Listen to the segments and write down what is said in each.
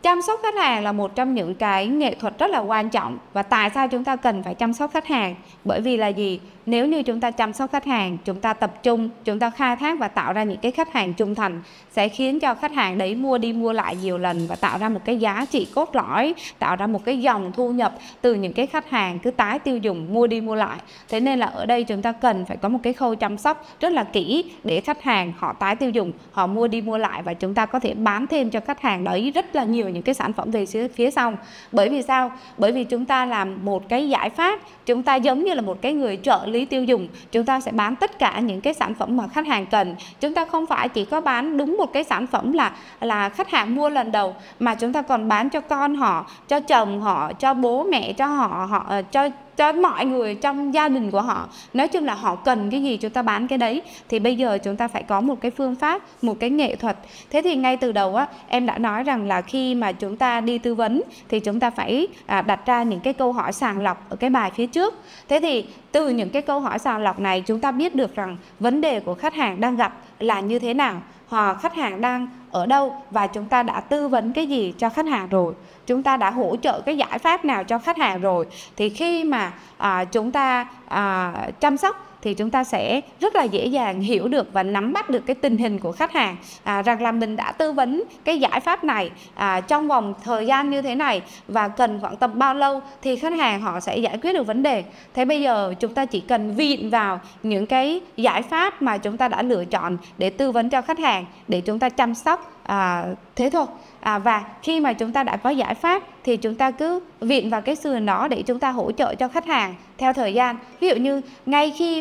Chăm sóc khách hàng là một trong những cái nghệ thuật rất là quan trọng. Và tại sao chúng ta cần phải chăm sóc khách hàng? Bởi vì là gì? Nếu như chúng ta chăm sóc khách hàng, chúng ta tập trung, chúng ta khai thác và tạo ra những cái khách hàng trung thành, sẽ khiến cho khách hàng đấy mua đi mua lại nhiều lần và tạo ra một cái giá trị cốt lõi, tạo ra một cái dòng thu nhập từ những cái khách hàng cứ tái tiêu dùng, mua đi mua lại. Thế nên là ở đây chúng ta cần phải có một cái khâu chăm sóc rất là kỹ để khách hàng họ tái tiêu dùng, họ mua đi mua lại và chúng ta có thể bán thêm cho khách hàng đấy rất là nhiều những cái sản phẩm về phía sau. Bởi vì sao? Bởi vì chúng ta làm một cái giải pháp, chúng ta giống như là một cái người trợ lý tiêu dùng, chúng ta sẽ bán tất cả những cái sản phẩm mà khách hàng cần. Chúng ta không phải chỉ có bán đúng một cái sản phẩm là khách hàng mua lần đầu, mà chúng ta còn bán cho con họ, cho chồng họ, cho bố mẹ, cho họ cho mọi người trong gia đình của họ. Nói chung là họ cần cái gì chúng ta bán cái đấy. Thì bây giờ chúng ta phải có một cái phương pháp, một cái nghệ thuật. Thế thì ngay từ đầu á, em đã nói rằng là khi mà chúng ta đi tư vấn thì chúng ta phải đặt ra những cái câu hỏi sàng lọc ở cái bài phía trước. Thế thì từ những cái câu hỏi sàng lọc này chúng ta biết được rằng vấn đề của khách hàng đang gặp là như thế nào, hoặc khách hàng đang ở đâu, và chúng ta đã tư vấn cái gì cho khách hàng rồi, chúng ta đã hỗ trợ cái giải pháp nào cho khách hàng rồi. Thì khi mà chúng ta chăm sóc thì chúng ta sẽ rất là dễ dàng hiểu được và nắm bắt được cái tình hình của khách hàng, rằng là mình đã tư vấn cái giải pháp này trong vòng thời gian như thế này và cần khoảng tầm bao lâu thì khách hàng họ sẽ giải quyết được vấn đề. Thế bây giờ chúng ta chỉ cần vịn vào những cái giải pháp mà chúng ta đã lựa chọn để tư vấn cho khách hàng, để chúng ta chăm sóc thế thôi. Và khi mà chúng ta đã có giải pháp thì chúng ta cứ vịn vào cái sườn đó để chúng ta hỗ trợ cho khách hàng theo thời gian. Ví dụ như ngay khi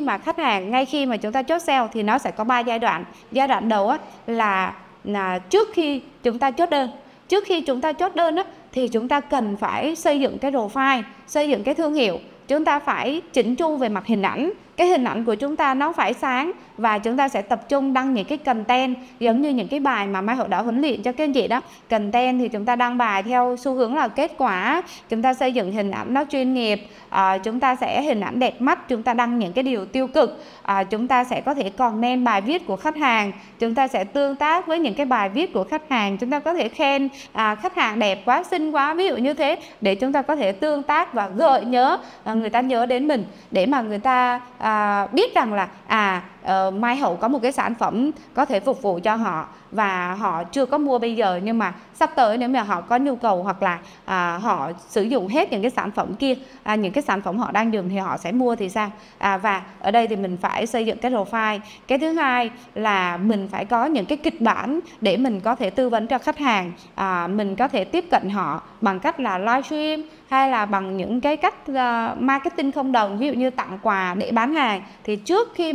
mà chúng ta chốt sale thì nó sẽ có 3 giai đoạn. Giai đoạn đầu là trước khi chúng ta chốt đơn. Trước khi chúng ta chốt đơn thì chúng ta cần phải xây dựng cái profile, xây dựng cái thương hiệu. Chúng ta phải chỉnh chu về mặt hình ảnh. Cái hình ảnh của chúng ta nó phải sáng và chúng ta sẽ tập trung đăng những cái content giống như những cái bài mà Mai Hậu đã huấn luyện cho các anh chị đó. Content thì chúng ta đăng bài theo xu hướng là kết quả, chúng ta xây dựng hình ảnh nó chuyên nghiệp, chúng ta sẽ hình ảnh đẹp mắt, chúng ta đăng những cái điều tiêu cực, chúng ta sẽ có thể comment bài viết của khách hàng, chúng ta sẽ tương tác với những cái bài viết của khách hàng, chúng ta có thể khen khách hàng đẹp quá, xinh quá, ví dụ như thế, để chúng ta có thể tương tác và gợi nhớ người ta nhớ đến mình, để mà người ta biết rằng là Mai Hậu có một cái sản phẩm có thể phục vụ cho họ và họ chưa có mua bây giờ, nhưng mà sắp tới nếu mà họ có nhu cầu hoặc là họ sử dụng hết những cái sản phẩm kia, những cái sản phẩm họ đang dùng thì họ sẽ mua thì sao? Và ở đây thì mình phải xây dựng cái profile. Cái thứ hai là mình phải có những cái kịch bản để mình có thể tư vấn cho khách hàng, mình có thể tiếp cận họ bằng cách là livestream hay là bằng những cái cách marketing không đồng, ví dụ như tặng quà để bán hàng. Thì trước khi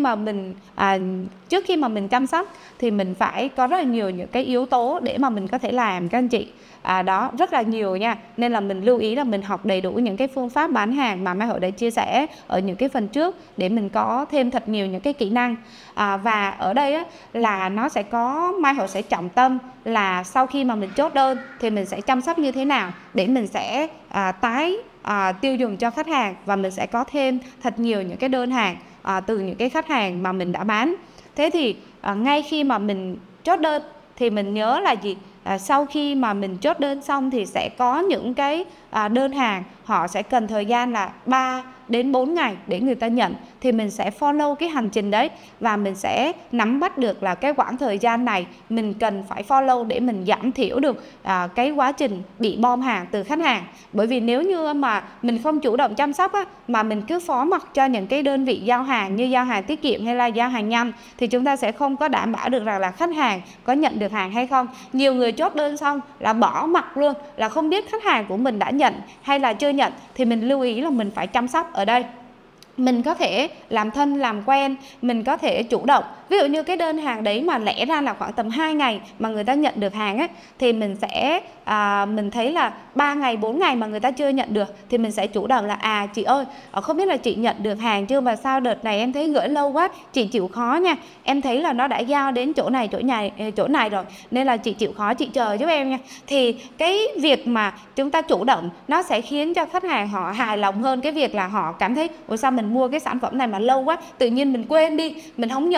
mà mình chăm sóc thì mình phải có rất là nhiều những cái yếu tố để mà mình có thể làm các anh chị. Đó, rất là nhiều nha. Nên là mình lưu ý là mình học đầy đủ những cái phương pháp bán hàng mà Mai Hậu đã chia sẻ ở những cái phần trước để mình có thêm thật nhiều những cái kỹ năng. Và ở đây là nó sẽ có, Mai Hậu sẽ trọng tâm là sau khi mà mình chốt đơn thì mình sẽ chăm sóc như thế nào để mình sẽ tái tiêu dùng cho khách hàng, và mình sẽ có thêm thật nhiều những cái đơn hàng từ những cái khách hàng mà mình đã bán. Thế thì ngay khi mà mình chốt đơn thì mình nhớ là gì? Sau khi mà mình chốt đơn xong thì sẽ có những cái đơn hàng họ sẽ cần thời gian là 3 đến 4 ngày để người ta nhận. Thì mình sẽ follow cái hành trình đấy và mình sẽ nắm bắt được là cái quãng thời gian này mình cần phải follow để mình giảm thiểu được cái quá trình bị bom hàng từ khách hàng. Bởi vì nếu như mà mình không chủ động chăm sóc mà mình cứ phó mặc cho những cái đơn vị giao hàng như giao hàng tiết kiệm hay là giao hàng nhanh thì chúng ta sẽ không có đảm bảo được rằng là khách hàng có nhận được hàng hay không. Nhiều người chốt đơn xong là bỏ mặc luôn, là không biết khách hàng của mình đã nhận hay là chưa nhận. Thì mình lưu ý là mình phải chăm sóc ở đây. Mình có thể làm thân làm quen, mình có thể chủ động. Ví dụ như cái đơn hàng đấy mà lẽ ra là khoảng tầm 2 ngày mà người ta nhận được hàng thì mình sẽ mình thấy là 3 ngày 4 ngày mà người ta chưa nhận được thì mình sẽ chủ động là chị ơi, không biết là chị nhận được hàng chưa, mà sao đợt này em thấy gửi lâu quá, chị chịu khó nha, em thấy là nó đã giao đến chỗ này rồi nên là chị chịu khó, chị chờ giúp em nha. Thì cái việc mà chúng ta chủ động nó sẽ khiến cho khách hàng họ hài lòng hơn cái việc là họ cảm thấy ủa sao mình mua cái sản phẩm này mà lâu quá, tự nhiên mình quên đi, mình không nhớ.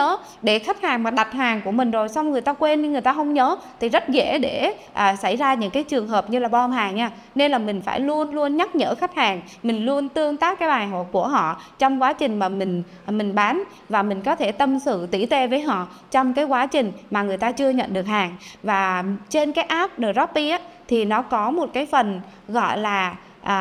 để khách hàng mà đặt hàng của mình rồi xong người ta quên nhưng người ta không nhớ thì rất dễ để xảy ra những cái trường hợp như là bom hàng nha. Nên là mình phải luôn luôn nhắc nhở khách hàng, mình luôn tương tác cái bài của họ trong quá trình mà mình bán, và mình có thể tâm sự tỉ tê với họ trong cái quá trình mà người ta chưa nhận được hàng. Và trên cái app Droppy á, thì nó có một cái phần gọi là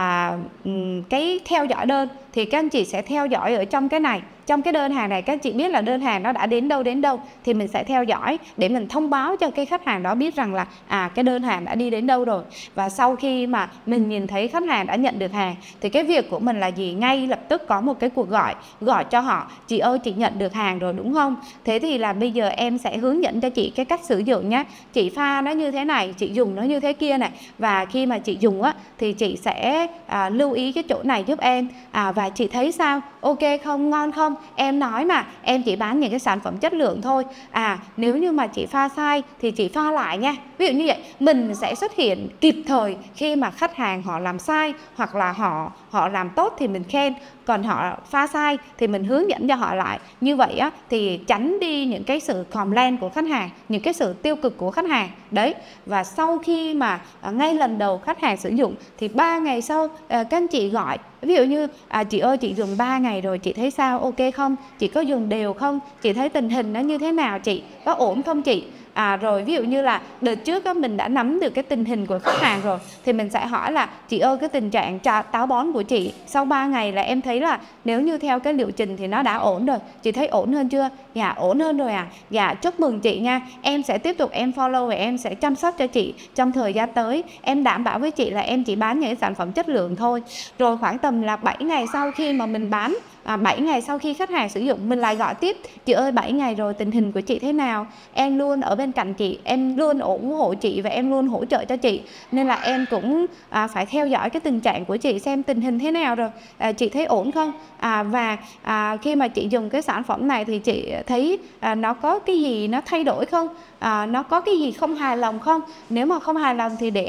cái theo dõi đơn, thì các anh chị sẽ theo dõi ở trong cái này. Trong cái đơn hàng này các anh chị biết là đơn hàng nó đã đến đâu thì mình sẽ theo dõi để mình thông báo cho cái khách hàng đó biết rằng là cái đơn hàng đã đi đến đâu rồi. Và sau khi mà mình nhìn thấy khách hàng đã nhận được hàng thì cái việc của mình là gì? Ngay lập tức có một cái cuộc gọi cho họ: chị ơi, chị nhận được hàng rồi đúng không? Thế thì là bây giờ em sẽ hướng dẫn cho chị cái cách sử dụng nhé. Chị pha nó như thế này, chị dùng nó như thế kia này, và khi mà chị dùng á thì chị sẽ lưu ý cái chỗ này giúp em, và chị thấy sao, ok không, ngon không? Em nói mà em chỉ bán những cái sản phẩm chất lượng thôi, nếu như mà chị pha sai thì chị pha lại nha. Ví dụ như vậy, mình sẽ xuất hiện kịp thời khi mà khách hàng họ làm sai, hoặc là họ làm tốt thì mình khen, còn họ pha sai thì mình hướng dẫn cho họ lại. Như vậy á thì tránh đi những cái sự complain của khách hàng, những cái sự tiêu cực của khách hàng đấy. Và sau khi mà ngay lần đầu khách hàng sử dụng thì 3 ngày sau các anh chị gọi, ví dụ như chị ơi, chị dùng 3 ngày rồi, chị thấy sao, ok không? Chị có dùng đều không? Chị thấy tình hình nó như thế nào? Chị có ổn không chị? Rồi ví dụ như là đợt trước đó, mình đã nắm được cái tình hình của khách hàng rồi thì mình sẽ hỏi là chị ơi, cái tình trạng táo bón của chị sau 3 ngày là em thấy là nếu như theo cái liệu trình thì nó đã ổn rồi, chị thấy ổn hơn chưa? Dạ ổn hơn rồi Dạ chúc mừng chị nha, em sẽ tiếp tục em follow và em sẽ chăm sóc cho chị trong thời gian tới. Em đảm bảo với chị là em chỉ bán những sản phẩm chất lượng thôi. Rồi khoảng tầm là 7 ngày sau khi mà mình bán, 7 ngày sau khi khách hàng sử dụng, mình lại gọi tiếp: chị ơi, 7 ngày rồi tình hình của chị thế nào? Em luôn ở bên cạnh chị, em luôn ủng hộ chị và em luôn hỗ trợ cho chị, nên là em cũng phải theo dõi cái tình trạng của chị xem tình hình thế nào rồi, chị thấy ổn không? Và khi mà chị dùng cái sản phẩm này thì chị thấy nó có cái gì nó thay đổi không? Nó có cái gì không hài lòng không? Nếu mà không hài lòng thì để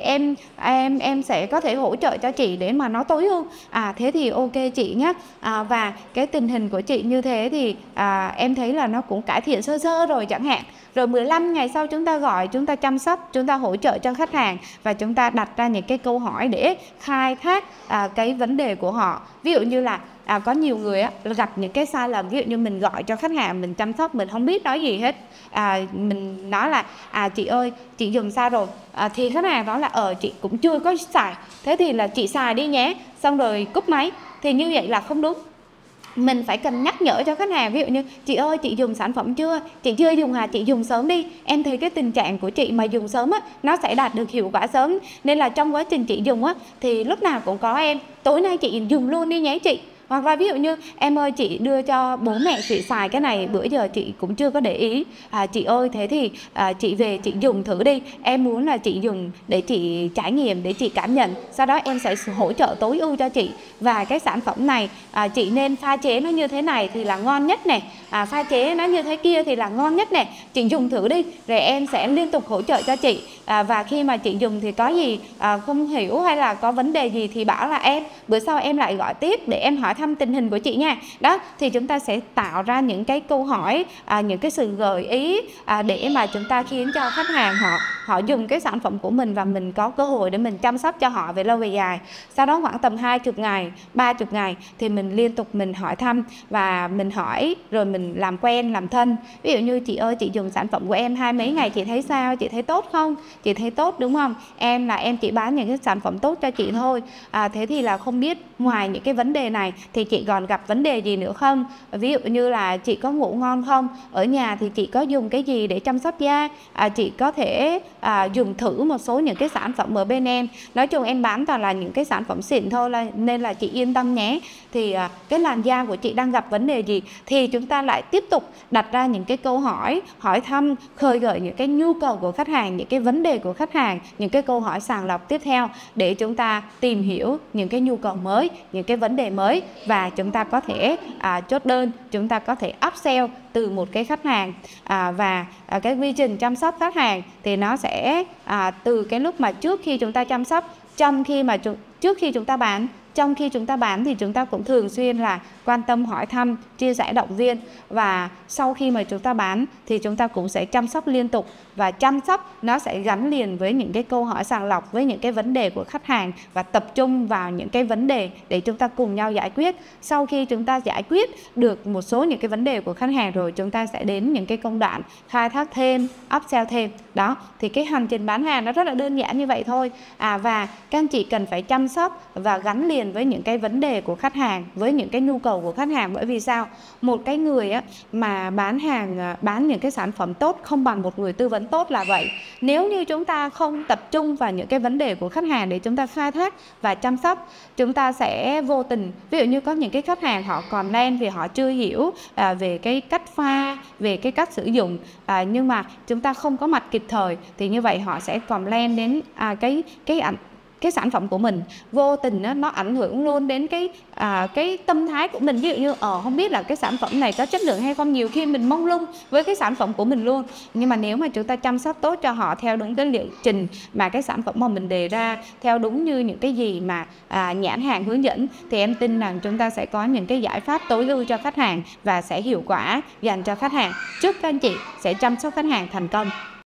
em sẽ có thể hỗ trợ cho chị để mà nó tối ưu. Thế thì ok chị nhé. Và cái tình hình của chị như thế thì em thấy là nó cũng cải thiện sơ sơ rồi chẳng hạn. Rồi 15 ngày sau chúng ta gọi, chúng ta chăm sóc, chúng ta hỗ trợ cho khách hàng và chúng ta đặt ra những cái câu hỏi để khai thác cái vấn đề của họ. Ví dụ như là có nhiều người gặp những cái sai lầm, ví dụ như mình gọi cho khách hàng, mình chăm sóc, mình không biết nói gì hết. Mình nói là chị ơi, chị dùng sao rồi? Thì khách hàng nói là chị cũng chưa có xài, thế thì là chị xài đi nhé, xong rồi cúp máy. Thì như vậy là không đúng. Mình phải cần nhắc nhở cho khách hàng, ví dụ như chị ơi, chị dùng sản phẩm chưa? Chị chưa dùng chị dùng sớm đi, em thấy cái tình trạng của chị mà dùng sớm nó sẽ đạt được hiệu quả sớm, nên là trong quá trình chị dùng thì lúc nào cũng có em, tối nay chị dùng luôn đi nhé chị. Hoặc là ví dụ như em ơi, chị đưa cho bố mẹ chị xài cái này, bữa giờ chị cũng chưa có để ý, chị ơi thế thì chị về chị dùng thử đi, em muốn là chị dùng để chị trải nghiệm, để chị cảm nhận, sau đó em sẽ hỗ trợ tối ưu cho chị. Và cái sản phẩm này chị nên pha chế nó như thế này thì là ngon nhất này, pha chế nó như thế kia thì là ngon nhất này, chị dùng thử đi rồi em sẽ liên tục hỗ trợ cho chị. Và khi mà chị dùng thì có gì không hiểu hay là có vấn đề gì thì bảo là em, bữa sau em lại gọi tiếp để em hỏi thăm tình hình của chị nha. Đó, thì chúng ta sẽ tạo ra những cái câu hỏi, những cái sự gợi ý để mà chúng ta khiến cho khách hàng họ dùng cái sản phẩm của mình và mình có cơ hội để mình chăm sóc cho họ về lâu về dài. Sau đó khoảng tầm 20 ngày, 30 ngày thì mình liên tục mình hỏi thăm và mình hỏi rồi mình làm quen, làm thân. Ví dụ như chị ơi, chị dùng sản phẩm của em 20 mấy ngày, chị thấy sao? Chị thấy tốt không? Chị thấy tốt đúng không? Em chỉ bán những cái sản phẩm tốt cho chị thôi. Thế thì là không biết ngoài những cái vấn đề này thì chị còn gặp vấn đề gì nữa không? Ví dụ như là chị có ngủ ngon không? Ở nhà thì chị có dùng cái gì để chăm sóc da? Chị có thể dùng thử một số những cái sản phẩm ở bên em. Nói chung em bán toàn là những cái sản phẩm xịn thôi, nên là chị yên tâm nhé. Thì cái làn da của chị đang gặp vấn đề gì? Thì chúng ta lại tiếp tục đặt ra những cái câu hỏi thăm, khơi gợi những cái nhu cầu của khách hàng, những cái vấn đề của khách hàng, những cái câu hỏi sàng lọc tiếp theo để chúng ta tìm hiểu những cái nhu cầu mới, những cái vấn đề mới, và chúng ta có thể chốt đơn, chúng ta có thể upsell từ một cái khách hàng. Và cái quy trình chăm sóc khách hàng thì nó sẽ từ cái lúc mà trước khi chúng ta chăm sóc, trước khi chúng ta bán, Trong khi chúng ta bán thì chúng ta cũng thường xuyên là quan tâm, hỏi thăm, chia sẻ, động viên. Và sau khi mà chúng ta bán thì chúng ta cũng sẽ chăm sóc liên tục. Và chăm sóc nó sẽ gắn liền với những cái câu hỏi sàng lọc, với những cái vấn đề của khách hàng, và tập trung vào những cái vấn đề để chúng ta cùng nhau giải quyết. Sau khi chúng ta giải quyết được một số những cái vấn đề của khách hàng rồi, chúng ta sẽ đến những cái công đoạn khai thác thêm, upsell thêm. Đó, thì cái hành trình bán hàng nó rất là đơn giản như vậy thôi. Và các anh chị cần phải chăm sóc và gắn liền với những cái vấn đề của khách hàng, với những cái nhu cầu của khách hàng. Bởi vì sao? Một cái người mà bán hàng, bán những cái sản phẩm tốt không bằng một người tư vấn tốt là vậy. Nếu như chúng ta không tập trung vào những cái vấn đề của khách hàng để chúng ta khai thác và chăm sóc, chúng ta sẽ vô tình, ví dụ như có những cái khách hàng họ còn lên vì họ chưa hiểu về cái cách pha, về cái cách sử dụng, nhưng mà chúng ta không có mặt kịp thời, thì như vậy họ sẽ còn lên đến cái sản phẩm của mình, vô tình nó ảnh hưởng luôn đến cái tâm thái của mình. Ví dụ như không biết là cái sản phẩm này có chất lượng hay không, nhiều khi mình mông lung với cái sản phẩm của mình luôn. Nhưng mà nếu mà chúng ta chăm sóc tốt cho họ theo đúng cái liệu trình mà cái sản phẩm mà mình đề ra, theo đúng như những cái gì mà nhãn hàng hướng dẫn, thì em tin rằng chúng ta sẽ có những cái giải pháp tối ưu cho khách hàng và sẽ hiệu quả dành cho khách hàng. Chúc các anh chị sẽ chăm sóc khách hàng thành công.